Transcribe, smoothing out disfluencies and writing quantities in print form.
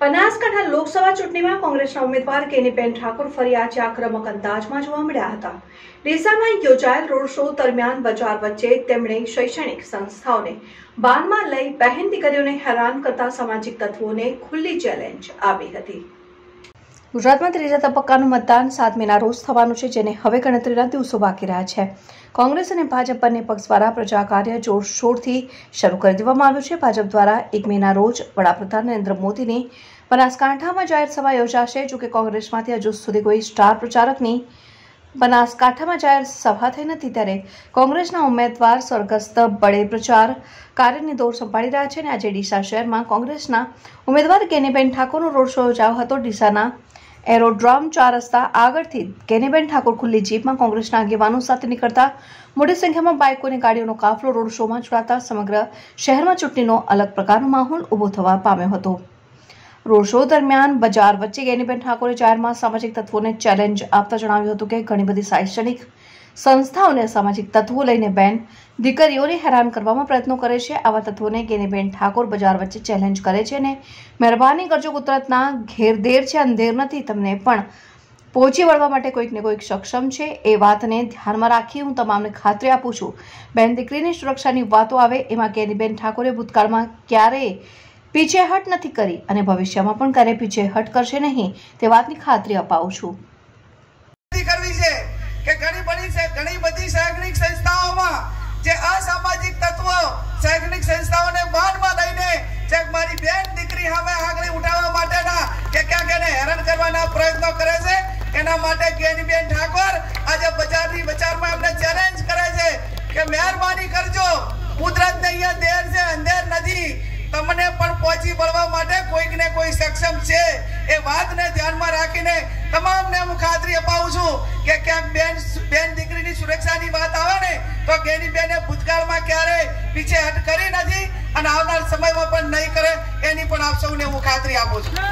બનાસકાંઠા લોકસભા ચૂંટણીમાં કોંગ્રેસના ઉમેદવાર કેનીબેન ઠાકોર ફરી આજે આક્રમક અંદાજમાં જોવા મળ્યા હતા। ડીસામાં યોજાયેલ રોડ શો દરમિયાન બજાર વચ્ચે તેમણે શૈક્ષણિક સંસ્થાઓને બાનમાં લઈ બહેન દીકરીઓને હેરાન કરતા સામાજિક તત્વોને ખુલ્લી ચેલેન્જ આપી હતી। ગુજરાતમાં ત્રીજા તબક્કાનું મતદાન 7 મેના રોજ થવાનું છે, જેને હવે ગણતરીના દિવસો બાકી રહ્યા છે। કોંગ્રેસ અને ભાજપ બંને પક્ષ દ્વારા પ્રચાર કાર્ય જોરશોરથી શરૂ કરી દેવામાં આવ્યું છે। ભાજપ દ્વારા 1 મેના રોજ વડાપ્રધાન નરેન્દ્ર મોદીની બનાસકાંઠામાં જાહેર સભા યોજાશે। જો કે કોંગ્રેસમાંથી હજુ સુધી કોઈ સ્ટાર પ્રચારકની બનાસકાંઠામાં જાહેર સભા થઈ નથી, ત્યારે કોંગ્રેસના ઉમેદવાર સ્વર્ગસ્થ બળે પ્રચાર કાર્યની દોર સંભાળી રહ્યા છે। અને આજે ડીસા શહેરમાં કોંગ્રેસના ઉમેદવાર કેનીબેન ઠાકોરનો રોડ શો યોજાયો હતો। ડીસાના એરોડ્રોમ 4 રસ્તા આગળથી કેનીબેન ઠાકોર ખુલ્લી જીપમાં કોંગ્રેસના આગેવાનો સાથે નીકળતા મોટી સંખ્યામાં બાઇકો અને ગાડીઓનો કાફલો રોડ શોમાં જોડાતા સમગ્ર શહેરમાં ચૂંટણીનો અલગ પ્રકારનો માહોલ ઊભો થવા પામ્યો હતો। રોડ શો દરમિયાન બજાર વચ્ચે કેનીબેન ઠાકોરે જાહેરમાં સામાજિક તત્વોને ચેલેન્જ આપતા જણાવ્યું હતું કે ઘણી બધી શૈક્ષણિક સંસ્થાઓને સામાજિક તત્વો લઈને બેન દીકરીઓને હેરાન કરવામાં પ્રયત્નો કરે છે। આવા તત્વોને કેનીબેન ઠાકોર બજાર વચ્ચે ચેલેન્જ કરે છે અને મહેરબાની કરજો, કુદરતના ઘેરદેર છે, અંધેર નથી, તમને પણ પહોંચી વળવા માટે કોઈક ને કોઈક સક્ષમ છે। એ વાતને ધ્યાનમાં રાખી હું તમામને ખાતરી આપું છું, બેન દીકરીની સુરક્ષાની વાતો આવે એમાં કેનીબેન ઠાકોરે ભૂતકાળમાં ક્યારેય પીછેહટ નથી કરી અને ભવિષ્યમાં પણ ક્યારેય પીછેહટ કરશે નહીં, તે વાતની ખાતરી અપાવું છું। કે ઘણી બધી શૈક્ષણિક સંસ્થાઓમાં જે અસામાજિક તત્વો શૈક્ષણિક સંસ્થાઓને બાનમાં લઈને જે મારી બેન દીકરી સામે આગળ ઉઠાવવા માટેના કે ક્યાંક એને હેરાન કરવાના પ્રયત્નો કરે છે, એના માટે કેનીબેન ઠાકોર આજે બજારની બજારમાં એમને ચેલેન્જ કરે છે કે મહેરબાની કરજો, કુદરતને અહીંયા દેર છે, અંધેર નથી, તમને પણ પહોંચી વળવા માટે કોઈક ને કોઈ સક્ષમ છે। એ વાતને ધ્યાનમાં રાખીને તમામને હું ખાતરી અપાવું છું કે ક્યાંક બેન દીકરીની સુરક્ષાની વાત આવે ને તો કેનીબેને ભૂતકાળમાં ક્યારેય પીછેહટ કરી નથી અને આવનાર સમયમાં પણ નહીં કરે, એની પણ આપ સૌને હું ખાતરી આપું છું।